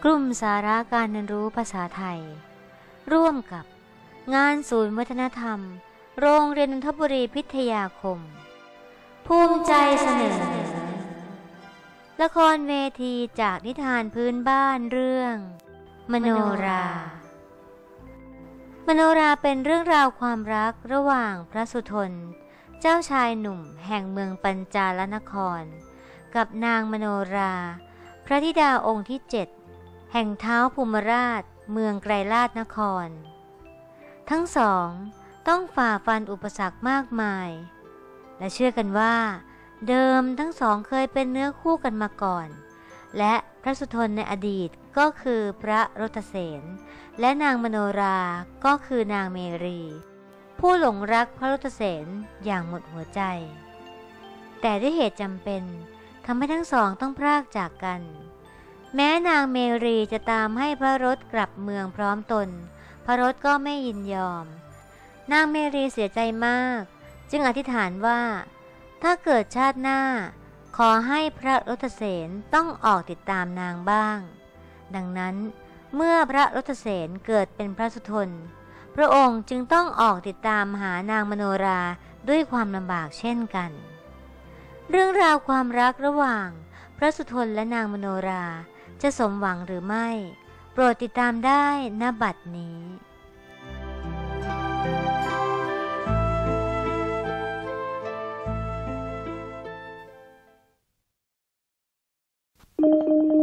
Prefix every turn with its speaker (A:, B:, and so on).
A: ลุ่มสาระการเรียนรู้ภาษาไทยร่วมกับงานศูนย์วัฒนธรรมโรงเรียนนนทบุรีพิทยาคมภูมิใจเสนอละครเวทีจากนิทานพื้นบ้านเรื่องมโนรา มโนราเป็นเรื่องราวความรักระหว่างพระสุทนเจ้าชายหนุ่มแห่งเมืองปัญจาลนครกับนางมโนราพระธิดาองค์ที่7แห่งท้าวภูมิราชเมืองไกรลาศนครทั้งสองต้องฝ่าฟันอุปสรรคมากมายและเชื่อกันว่าเดิมทั้งสองเคยเป็นเนื้อคู่กันมาก่อนและพระสุทนในอดีตก็คือพระรถเสนและนางมโนราก็คือนางเมรีผู้หลงรักพระรถเสนอย่างหมดหัวใจแต่ด้วยเหตุจำเป็นทำให้ทั้งสองต้องพรากจากกันแม้นางเมรีจะตามให้พระรถกลับเมืองพร้อมตนพระรถก็ไม่ยินยอมนางเมรีเสียใจมากจึงอธิษฐานว่าถ้าเกิดชาติหน้าขอให้พระรถเสนต้องออกติดตามนางบ้างดังนั้นเมื่อพระรถเสนเกิดเป็นพระสุทนพระองค์จึงต้องออกติดตามหานางมโนราด้วยความลำบากเช่นกันเรื่องราวความรักระหว่างพระสุทนและนางมโนราจะสมหวังหรือไม่โปรดติดตามได้ณบัดนี้